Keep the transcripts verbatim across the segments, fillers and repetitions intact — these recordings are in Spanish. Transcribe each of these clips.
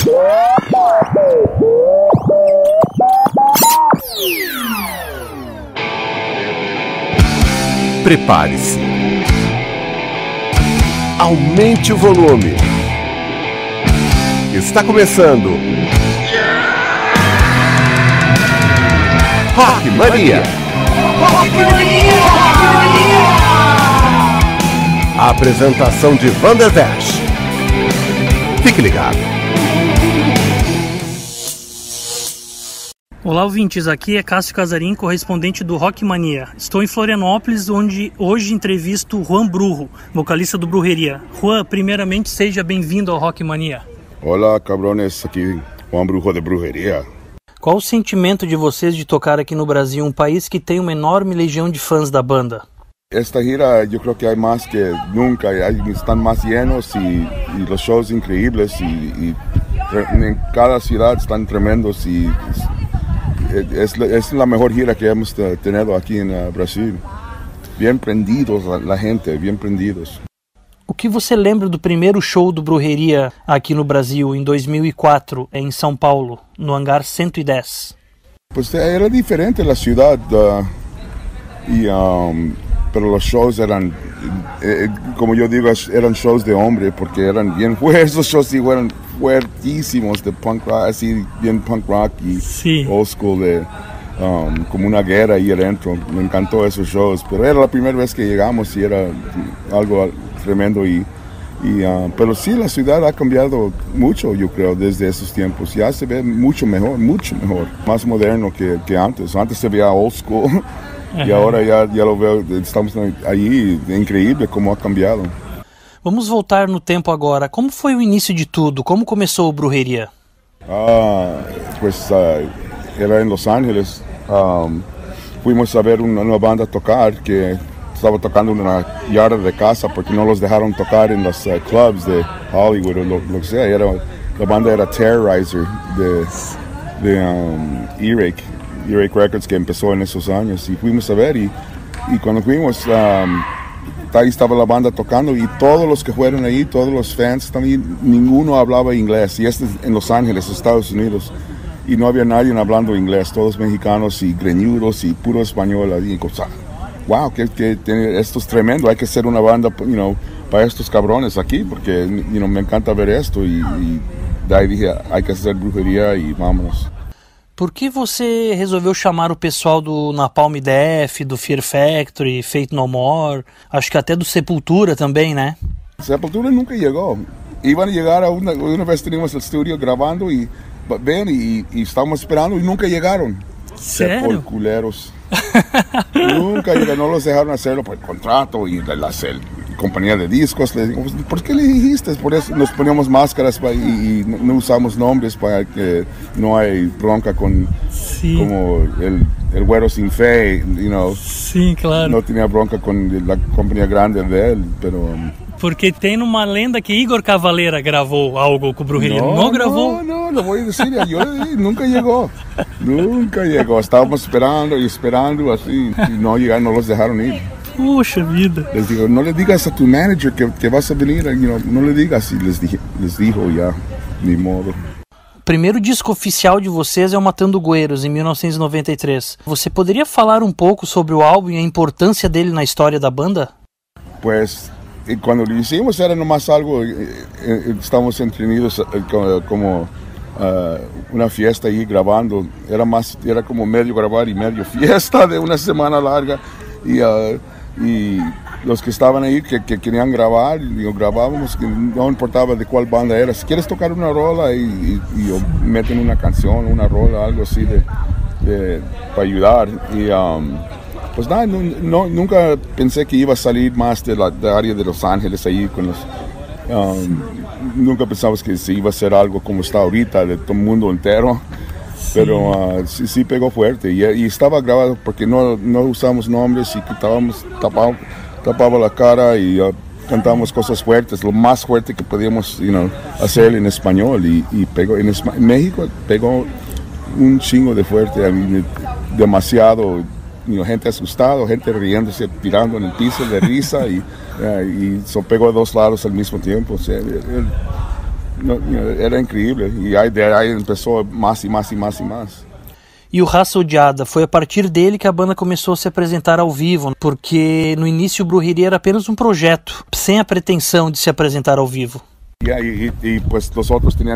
Prepare-se. Aumente o volume. Está começando Rock Mania. Rock Mania. A apresentação de Vanderdash. Fique ligado. Olá, ouvintes, aqui é Cássio Casarim, correspondente do Rock Mania. Estou em Florianópolis, onde hoje entrevisto Juan Brujo, vocalista do Brujeria. Juan, primeiramente, seja bem-vindo ao Rock Mania. Olá, cabrones, aqui Juan Brujo de Brujeria. Qual o sentimento de vocês de tocar aqui no Brasil, um país que tem uma enorme legião de fãs da banda? Esta gira eu creo que hay más que nunca, están más llenos y, y los shows increíbles y, y en cada ciudad están tremendos y es, es la mejor gira que hemos tenido aquí en Brasil. Bien prendidos la, la gente, bien prendidos. O que você lembra do primeiro show do Brujeria aqui no Brasil, em dois mil e quatro, em São Paulo, no Hangar cento e dez? Pues era diferente la ciudad uh, y... Um, pero los shows eran, eh, como yo digo, eran shows de hombre, porque eran bien fuertes, los shows sí eran fuertísimos de punk rock, así bien punk rock y sí. Old school, de, um, como una guerra ahí adentro. Me encantó esos shows, pero era la primera vez que llegamos y era algo tremendo. Y, y, uh, pero sí, la ciudad ha cambiado mucho, yo creo, desde esos tiempos. Ya se ve mucho mejor, mucho mejor, más moderno que, que antes. Antes se veía old school. E agora já, já lo veo, estamos aí, é incrível como ha cambiado. Vamos voltar no tempo agora. Como foi o início de tudo? Como começou o Brujeria? Ah, pues uh, era em Los Ángeles. Um, fuimos a ver uma, uma banda tocar que estava tocando na yarda de casa porque não los dejaram tocar em los uh, clubs de Hollywood ou lo, lo que sea. Era, a banda era Terrorizer de, de um, Earache. Earache Records, que empezó en esos años, y fuimos a ver y, y cuando fuimos um, ahí estaba la banda tocando y todos los que fueron ahí, todos los fans también, ninguno hablaba inglés, y este es en Los Ángeles, Estados Unidos, y no había nadie hablando inglés, todos mexicanos y greñudos y puro español, y cosa, wow, que, que, que esto es tremendo, hay que hacer una banda, you know, para estos cabrones aquí, porque you know, me encanta ver esto, y, y de ahí dije, hay que hacer Brujeria y vámonos. Por que você resolveu chamar o pessoal do Napalm Death, do Fear Factory, Faith No More, acho que até do Sepultura também, né? Sepultura nunca chegou. Iban a chegar a uma, uma vez teníamos o estúdio gravando e ven e, e estávamos esperando e nunca chegaram. Sério? Sepulculeros. Nunca llegaron, no los dejaron hacerlo por el contrato y la, la, la compañía de discos. Le digo, ¿por qué le dijiste? Por eso nos poníamos máscaras para, y, y no usamos nombres para que no hay bronca con sí. Como el, el güero sin fe, you know. Sí, claro. No tenía bronca con la compañía grande de él, pero... Porque tem uma lenda que Igor Cavaleira gravou algo com o Brujeria. No, ¿No gravou? No, no, lo voy a decir. Yo le dije, nunca llegó. Nunca llegó. Estábamos esperando y esperando así. Y no llegaron, no los dejaron ir. Puxa vida. Les digo, no le digas a tu manager que, que vas a venir. You know, no le digas. Y les, dije, les dijo ya, ni modo. O primeiro disco oficial de vocês é o Matando Güeros, em mil novecentos e noventa e três. Você poderia falar um pouco sobre o álbum e a importância dele na história da banda? Pues... Y cuando lo hicimos era nomás algo, eh, eh, estábamos entretenidos eh, como uh, una fiesta ahí grabando, era más, era como medio grabar y medio fiesta de una semana larga y, uh, y los que estaban ahí que, que querían grabar, digo, grabábamos, que no importaba de cuál banda era, si quieres tocar una rola y, y, y meten una canción, una rola, algo así de, de para ayudar y um, pues nada, no, no, nunca pensé que iba a salir más de la, de la área de Los Ángeles ahí con los... Um, nunca pensamos que se iba a hacer algo como está ahorita, de todo el mundo entero. Sí. Pero uh, sí, sí pegó fuerte y, y estaba grabado porque no, no usamos nombres y quitábamos, tapaba, tapaba la cara y uh, cantábamos cosas fuertes, lo más fuerte que podíamos you know, hacer en español y, y pegó. En, en México pegó un chingo de fuerte, a mí, demasiado... You know, gente asustada, gente riéndose, tirando en el piso de risa y, uh, y so pegó a dos lados al mismo tiempo. O sea, el, no, era increíble. Y ahí, de ahí empezó más y más y más y más. E o Raça Odiada, foi a partir dele que a banda começou a se apresentar ao vivo, porque no início o Brujería era apenas um projeto, sem a pretensão de se apresentar ao vivo. Yeah, y, y, y pues los otros tenían,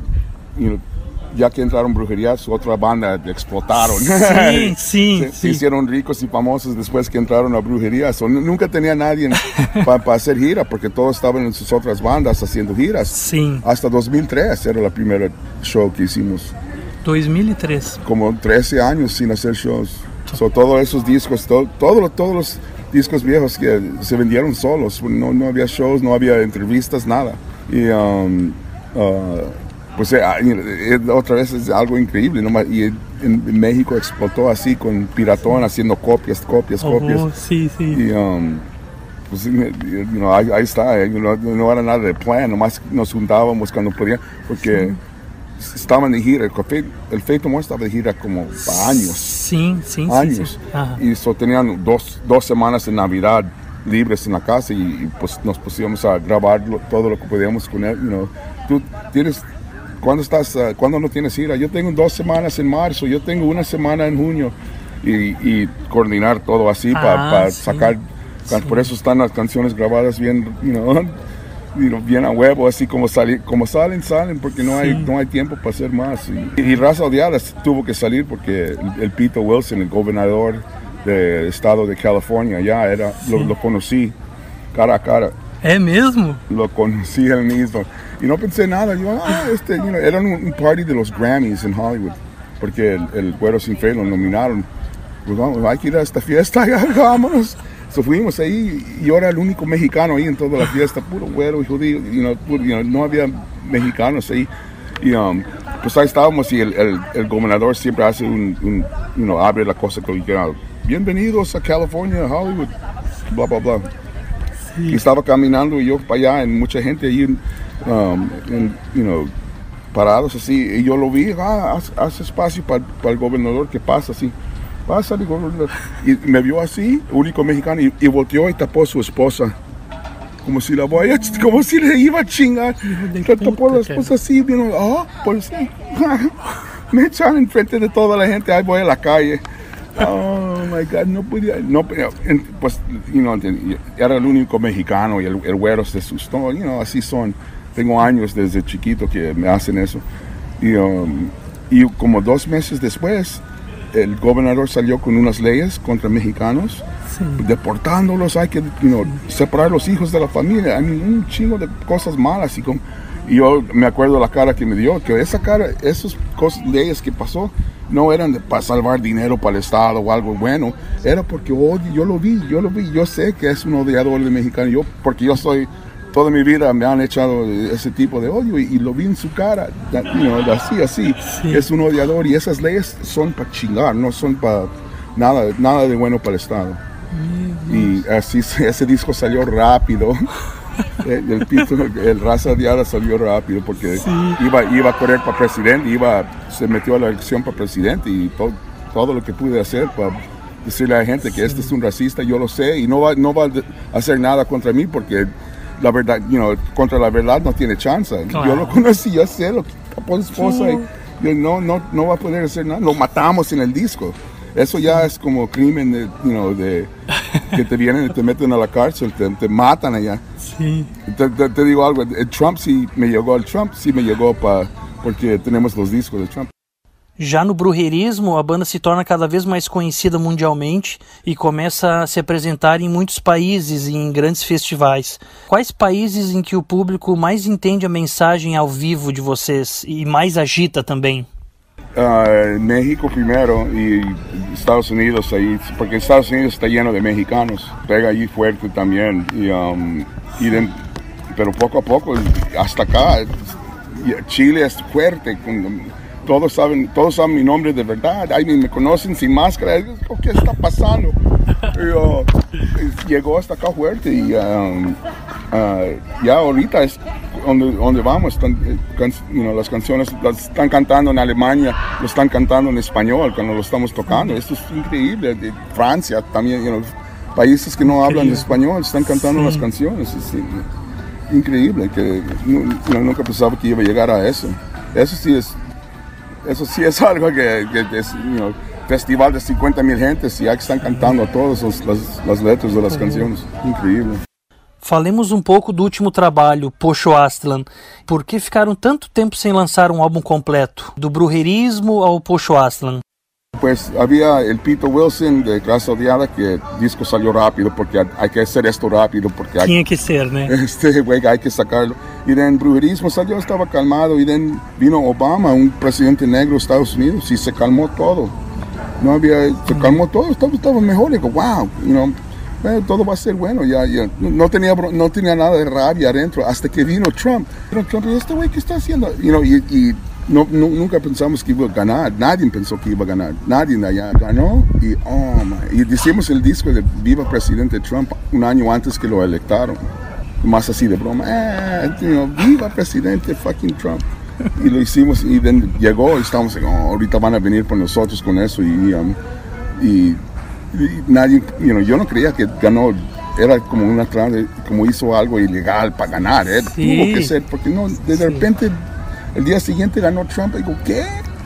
you know, ya que entraron Brujería, su otra banda explotaron. Sí, sí, se, sí. se hicieron ricos y famosos después que entraron a Brujería. So, nunca tenía nadie para pa hacer gira, porque todos estaban en sus otras bandas haciendo giras. Sí. Hasta dos mil tres era la primera show que hicimos. dois mil e três. Como trece años sin hacer shows. So, todos esos discos, to, todo, todos los discos viejos que se vendieron solos. No, no había shows, no había entrevistas, nada. Y um, uh, pues eh, eh, otra vez es algo increíble, ¿no? Y en, en México explotó así con Piratón haciendo copias, copias, Oh, copias. sí, sí. Y um, pues you know, ahí, ahí está, eh, no, no era nada de plan, nomás nos juntábamos cuando podía, porque sí. Estaban de gira, el, el Faith No More estaba de gira como para años. Sí, sí, años. Sí, sí. Y so tenían dos, dos semanas en Navidad libres en la casa y, y pues nos pusimos a grabar lo, todo lo que podíamos con él. You know. Tú tienes, ¿cuándo estás, uh, cuándo no tienes gira? Yo tengo dos semanas en marzo, yo tengo una semana en junio y, y coordinar todo así ah, para pa sí. sacar. Sí. Por eso están las canciones grabadas bien, you know, you know, bien a huevo, así como, sali, como salen, salen, porque no hay, sí. no hay tiempo para hacer más. Y, y Raza Odiada tuvo que salir porque el, el Pete Wilson, el gobernador del estado de California, ya era, sí. lo, lo conocí cara a cara. ¿Es mismo? Lo conocí él mismo. Y no pensé nada, yo, ah, este, you know, era un, un party de los Grammys en Hollywood, porque el, el Güero Sin Fe lo nominaron. Pues vamos, hay que ir a esta fiesta, ya, vámonos. So fuimos ahí y yo era el único mexicano ahí en toda la fiesta, puro güero y judío, you know, puro, you know, no había mexicanos ahí. Y um, pues ahí estábamos y el, el, el gobernador siempre hace un, un you know, abre la cosa que you know, bienvenidos a California, Hollywood, bla, bla, bla. Sí. Y estaba caminando y yo para allá, y mucha gente ahí, um, en, you know, parados así, y yo lo vi, ah, haz, haz espacio para pa el gobernador que pasa así. Pasa, digo, y me vio así, único mexicano, y, y volteó y tapó a su esposa, como si la voy a, como si le iba a chingar, le tapó a la esposa así, vino, ah, pues sí, me echaron enfrente de toda la gente, ahí voy a la calle, oh my God, no podía, no, pues, you know, era el único mexicano y el, el güero se asustó, you know, así son, tengo años desde chiquito que me hacen eso, y, um, y como dos meses después, el gobernador salió con unas leyes contra mexicanos, sí. deportándolos, hay que you know, separar los hijos de la familia, hay un chingo de cosas malas. Y, como, y yo me acuerdo la cara que me dio, que esa cara, esas cosas, leyes que pasó, no eran de, para salvar dinero para el Estado o algo bueno, era porque odio, yo lo vi, yo lo vi, yo sé que es un odiador de mexicano, yo, porque yo soy, toda mi vida me han echado ese tipo de odio y, y lo vi en su cara, you know, así, así, sí. Es un odiador y esas leyes son para chingar, no son para nada, nada de bueno para el Estado. Y así ese disco salió rápido, el, el, pito, el Raza Odiada salió rápido porque sí. iba, iba a correr para presidente, iba, se metió a la elección para presidente y todo, todo lo que pude hacer para decirle a la gente que sí. este es un racista, yo lo sé y no va, no va a hacer nada contra mí porque la verdad, you know, contra la verdad no tiene chance. Claro. Yo lo conocí, yo sé lo que tapó su esposa sí. y yo, no, no, no va a poder hacer nada. Lo matamos en el disco. Eso ya es como crimen de, you know, de que te vienen y te meten a la cárcel, te, te matan allá. Sí. Te, te, te digo algo, el Trump sí me llegó, el Trump sí me llegó pa, porque tenemos los discos de Trump. Já no brujerismo, a banda se torna cada vez mais conhecida mundialmente e começa a se apresentar em muitos países e em grandes festivais. Quais países em que o público mais entende a mensagem ao vivo de vocês e mais agita também? Uh, México primero y Estados Unidos ahí, porque Estados Unidos está lleno de mexicanos, pega ahí fuerte también, y, um, y de, pero poco a poco hasta acá, Chile es fuerte. Con, Todos saben, todos saben mi nombre de verdad, ahí me conocen sin máscara, ¿qué está pasando? Y, uh, llegó hasta acá fuerte y um, uh, ya ahorita es donde, donde vamos, están, can, you know, las canciones las están cantando en Alemania, lo están cantando en español cuando lo estamos tocando, esto es increíble. De Francia también, you know, países que no hablan español están cantando sí. las canciones. Sí. increíble, que no, nunca pensaba que iba a llegar a eso. Eso sí es, eso sí es algo que, que es, you know, festival de cincuenta mil gentes y ya que están cantando todas as, las, las letras das canções. Incrível. Falemos um pouco do último trabalho, Pocho Aztlan. Por que ficaram tanto tempo sem lançar um álbum completo? Do brujerismo ao Pocho Aztlan. Pues había el Pete Wilson de Casa Odiada que el disco salió rápido porque hay que hacer esto rápido porque hay, Tinha que ser, né? Este güey hay que sacarlo. Y en brujerismo salió, estaba calmado y then vino Obama, un presidente negro de Estados Unidos y se calmó todo. No había, se calmó todo, estaba, estaba mejor. Digo, wow, you know, eh, todo va a ser bueno. Ya, ya. No tenía, no tenía nada de rabia adentro hasta que vino Trump. Pero Trump, este güey, ¿qué está haciendo? You know, y, y no, no, nunca pensamos que iba a ganar. Nadie pensó que iba a ganar. Nadie allá ganó. Y, oh, man. Y hicimos el disco de Viva Presidente Trump un año antes que lo electaron. Más así de broma. Eh, you know, Viva Presidente fucking Trump. Y lo hicimos y then llegó y estábamos oh, ahorita van a venir por nosotros con eso y, um, y, y nadie, you know, yo no creía que ganó, era como una como hizo algo ilegal para ganar, ¿eh? Sí. Tuvo que ser, porque no, de sí. repente el día siguiente ganó Trump y digo, ¿qué?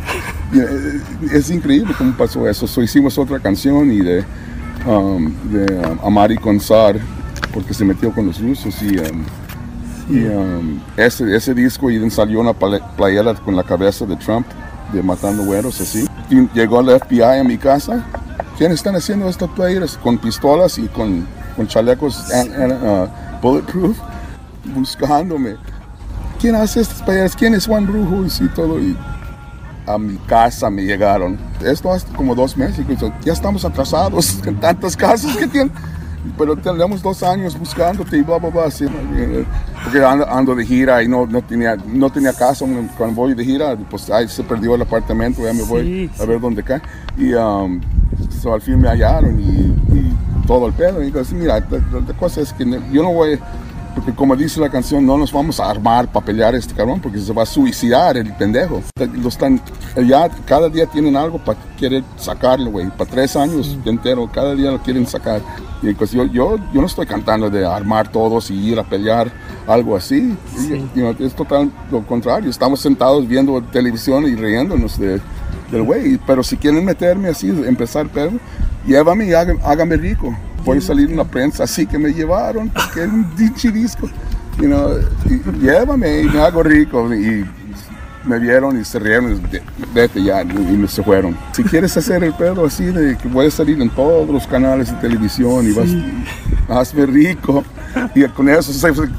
Y, es increíble cómo pasó eso. So, hicimos otra canción y de, um, de um, Amari Consar porque se metió con los rusos y um, Y um, ese, ese disco y salió una playera con la cabeza de Trump, de Matando Güeros, así. Y llegó el F B I a mi casa. ¿Quiénes están haciendo estas playeras? Con pistolas y con, con chalecos and, and, uh, bulletproof, buscándome. ¿Quién hace estas playeras? ¿Quién es Juan Brujos? Y todo. Y a mi casa me llegaron. Esto hace como dos meses. Ya estamos atrasados en tantas casas que tienen. Pero tenemos dos años buscándote y bla, bla, bla, así, porque ando, ando de gira y no, no, tenía, no tenía casa. Cuando voy de gira, pues ahí se perdió el apartamento, ya me voy sí, a ver sí. dónde cae. Y um, so, al fin me hallaron y, y todo el pedo. Y digo, así, mira, la, la cosa es que yo no voy, porque como dice la canción, no nos vamos a armar para pelear a este cabrón, porque se va a suicidar el pendejo. Lo están, ya cada día tienen algo para querer sacarlo, güey. Para tres años sí. entero, cada día lo quieren sacar. Y pues yo, yo, yo no estoy cantando de armar todos y ir a pelear, algo así. Sí. Y, you know, es total lo contrario. Estamos sentados viendo televisión y riéndonos de, del güey. Pero si quieren meterme así, empezar pedo, llévame y hágame, hágame rico. Voy a salir en la prensa así que me llevaron, porque es un dichi disco. You know, y, llévame y me hago rico. Y me vieron y se rieron, vete ya, y me se fueron. Si quieres hacer el pedo así de que voy a salir en todos los canales de televisión y vas, sí. hazme rico, y con eso,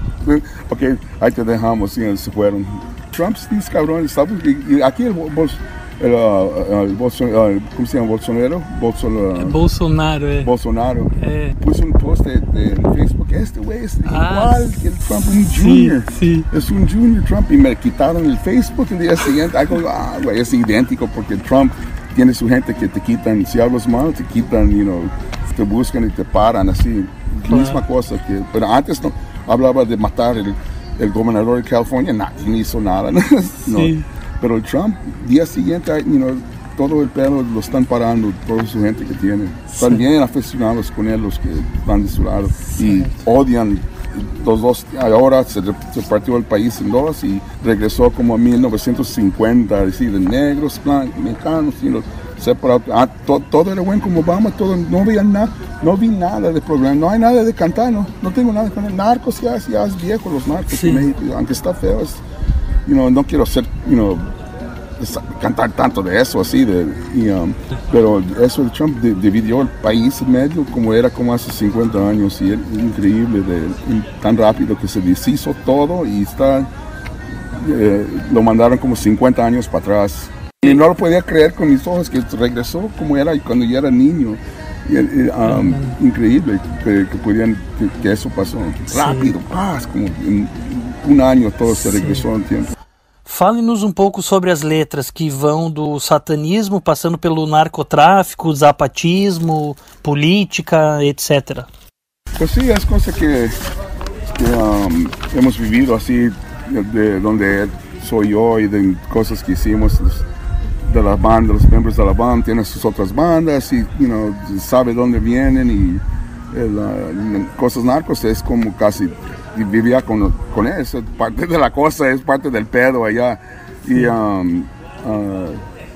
ok, ahí te dejamos, y se fueron. Trump, these cabrones, y, y aquí el, el, el, uh, el Bolsonaro, uh, ¿cómo se llama? Bolsonaro, Bolsonaro, Bolsonaro, eh. Bolsonaro. Eh. Puso un post de, de Facebook, este güey es ah, igual que el Trump, un junior, sí, sí. es un junior Trump, y me quitaron el Facebook el día siguiente. Digo, ah, güey, es idéntico porque Trump tiene su gente que te quitan, si hablas mal, te quitan, you know, te buscan y te paran, así, claro. Misma cosa que, pero antes no, hablaba de matar el, el gobernador de California, nadie hizo nada, ¿no? Sí. Pero el Trump, día siguiente, you know, todo el pelo lo están parando, toda su gente que tiene. Están sí. bien aficionados con él, los que van de su lado. Sí. Y odian los dos. Ahora se, se partió el país en dos y regresó como a mil novecientos cincuenta, es decir, de negros, blancos, mexicanos, y los separados. Ah, to, todo era bueno como Obama, todo, no vi nada, no vi nada de programa, no hay nada de cantar, no, no tengo nada de cantar. Narcos ya, ya es viejo, los narcos sí. en México, aunque está feo, es, you know, no quiero ser, you know, cantar tanto de eso así de, y, um, pero eso de Trump de, dividió el país en medio como era como hace cincuenta años y es increíble de, tan rápido que se deshizo todo y está eh, lo mandaron como cincuenta años para atrás y no lo podía creer con mis ojos que regresó como era cuando yo era niño y, y, um, increíble que, que pudieran que, que eso pasó rápido, paz, como en un año todo se regresó en tiempo. Fale-nos um pouco sobre as letras que vão do satanismo, passando pelo narcotráfico, zapatismo, política, etcétera. Pues sí, es cosa que, que um, hemos vivido así, de, de donde soy yo y de cosas que hicimos de la banda, los miembros de la banda tienen sus otras bandas y you know, sabe dónde vienen y el, uh, cosas narcos es como casi y vivía con, con eso, parte de la cosa, es parte del pedo allá. Y um, uh,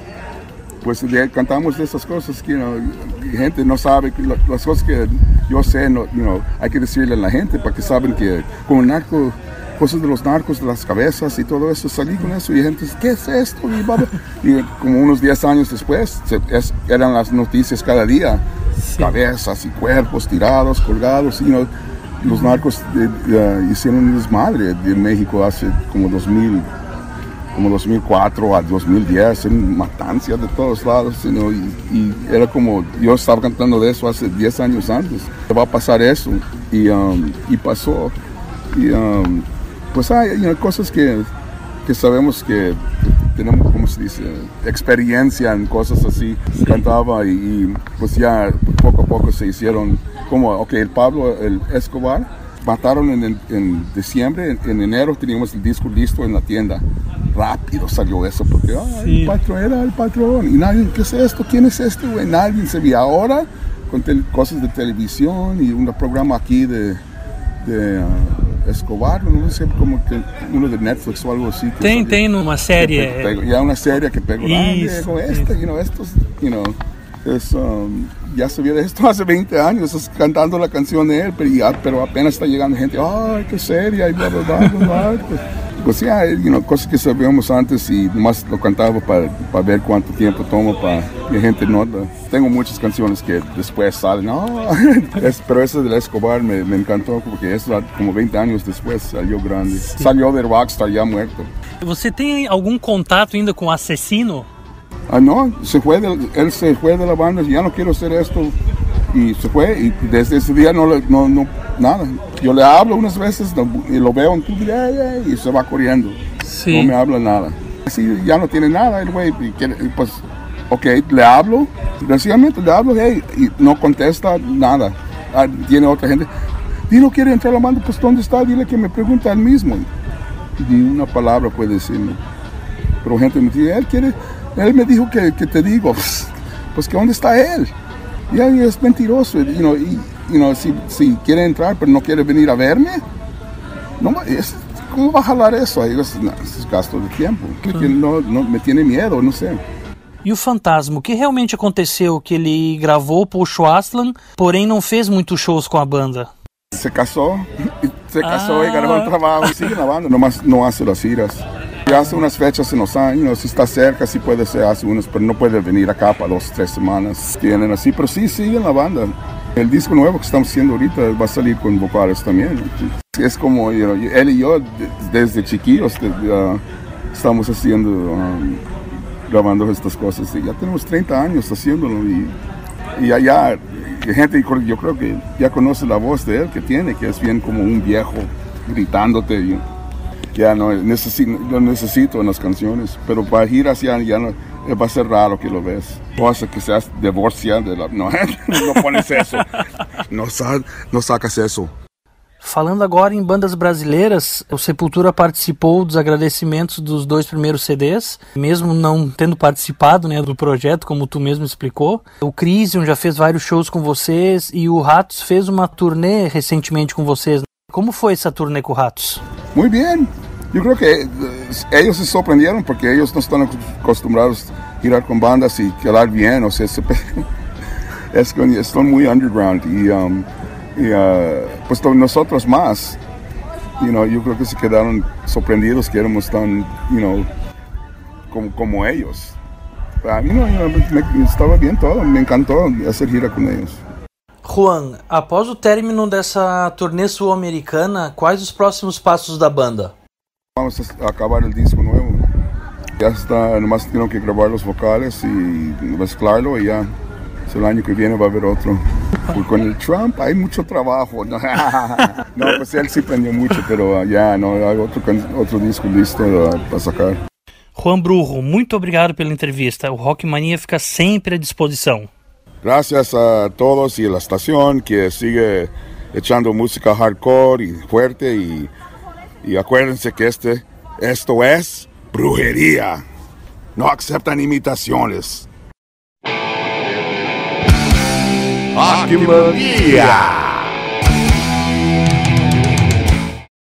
pues de, cantamos de esas cosas que, you know, gente no sabe, las cosas que yo sé, no, you know, hay que decirle a la gente para que saben que con el narco, cosas de los narcos, de las cabezas y todo eso, salí con eso y la gente dice, ¿qué es esto? Y, bla, bla. Y como unos diez años después, se, es, eran las noticias cada día, sí. Cabezas y cuerpos tirados, colgados, y you know, los narcos de, de, uh, hicieron un desmadre en México hace como dos mil, como dos mil cuatro a dos mil diez, en matanzas de todos lados, you know, y, y era como, yo estaba cantando de eso hace diez años antes, va a pasar eso, y, um, y pasó, y um, pues hay you know, cosas que, que sabemos que tenemos, ¿cómo se dice?, experiencia en cosas así, sí. Cantaba y, y pues ya poco a poco se hicieron, como, ok, el Pablo el Escobar, mataron en, en, en diciembre, en, en enero teníamos el disco listo en la tienda. Rápido salió eso, porque ah, sí. El patrón era el patrón, y nadie, ¿qué es esto? ¿Quién es este, güey? Nadie se veía. Ahora, con te, cosas de televisión y un programa aquí de, de uh, Escobar, no sé, como que uno de Netflix o algo así. Tem, tem uma série. Pego, ya una serie que pegó, ah, Diego, este, you know, estos, you know, es, um, ya se vio de esto hace veinte años, es, cantando la canción de él, pero, ya, pero apenas está llegando gente, ay, qué seria, y bla, bla, bla, bla, bla. Pues, pues ya, you know, cosas que sabíamos antes y más lo cantaba para, para ver cuánto tiempo toma para que la gente nota. Tengo muchas canciones que después salen, oh, es, pero esa de Escobar me, me encantó porque es como veinte años después salió grande. Sí. Salió de Rockstar ya muerto. Você tem algum contato ainda com o Asesino? Ah, no, se fue de, él se fue de la banda, ya no quiero hacer esto, y se fue, y desde ese día no, no, no nada. Yo le hablo unas veces no, y lo veo en tu vida y se va corriendo, sí. No me habla nada. Así ya no tiene nada el güey, pues, ok, le hablo, sencillamente le hablo, hey, y no contesta nada. Ah, tiene otra gente, y no quiere entrar a la banda, pues ¿dónde está? Dile que me pregunta él mismo. Ni una palabra puede decirme. Pero gente me dice, él quiere... Él me dijo que, que te digo, pues, pues que dónde está él. Y ahí es mentiroso, you know, y, you know, si, si quiere entrar pero no quiere venir a verme, no, es, ¿cómo va a jalar eso? Ahí es, no, es gasto de tiempo, que no, no, me tiene miedo, não sei. E o Fantasma, o que realmente aconteceu? Que ele gravou o Pocho Aslan, porém não fez muitos shows com a banda. Se casou, se casou ah. e ganhou um trabalho, sigue na banda, nomás não hace las giras. Hace unas fechas en los años, si está cerca, sí puede ser, hace unas, pero no puede venir acá para dos, tres semanas. Tienen así, pero sí sigue en la banda. El disco nuevo que estamos haciendo ahorita va a salir con vocales también. Es como, you know, él y yo, desde chiquillos, desde, uh, estamos haciendo, um, grabando estas cosas. Y ya tenemos treinta años haciéndolo y, y allá, gente, yo creo que ya conoce la voz de él que tiene, que es bien como un viejo gritándote. Y, ya no necesito, lo necesito en las canciones, pero para giras ya, ya no, va a ser raro que lo ves. O sea, que seas divorciado de la... No, no pones eso, no, no sacas eso. Falando agora em bandas brasileiras, o Sepultura participou dos agradecimentos dos dois primeiros C Ds, mesmo não tendo participado, né, do projeto, como tu mesmo explicou. O Crisium já fez vários shows com vocês e o Ratos fez uma turnê recentemente com vocês. Como foi essa turnê com o Ratos? Muy bien. Yo creo que ellos se sorprendieron porque ellos no están acostumbrados a girar con bandas y quedar bien, o sea, se, es que están muy underground y, um, y uh, pues nosotros más, you know, yo creo que se quedaron sorprendidos que éramos tan, you know, como, como ellos. A mí no, me, estaba bien todo, me encantó hacer gira con ellos. Juan, após o término dessa turnê sul-americana, quais os próximos passos da banda? Vamos a acabar el disco nuevo. Ya está, nomás tengo que grabar los vocales y mezclarlo y ya. El año que viene va a haber otro. Porque con el Trump hay mucho trabajo. No, no pues él sí prendió mucho, pero uh, ya no hay otro, otro disco listo uh, para sacar. Juan Brujo, muito obrigado pela entrevista. O Rock Mania fica sempre à disposição. Gracias a todos y a la estación que sigue echando música hardcore y fuerte y, y acuérdense que este, esto es brujería. No aceptan imitaciones. Rock Mania!